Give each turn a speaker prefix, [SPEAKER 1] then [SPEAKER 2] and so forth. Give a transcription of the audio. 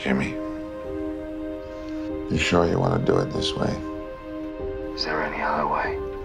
[SPEAKER 1] Jimmy, you sure you want to do it this way?
[SPEAKER 2] Is there any other way?